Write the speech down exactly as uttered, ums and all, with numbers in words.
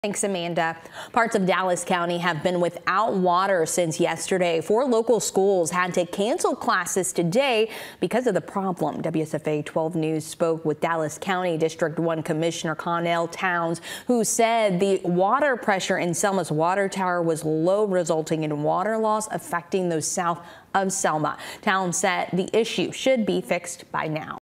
Thanks, Amanda. Parts of Dallas County have been without water since yesterday. Four local schools had to cancel classes today because of the problem. W S F A twelve News spoke with Dallas County District one Commissioner Connell Towns, who said the water pressure in Selma's water tower was low, resulting in water loss affecting those south of Selma. Towns said the issue should be fixed by now.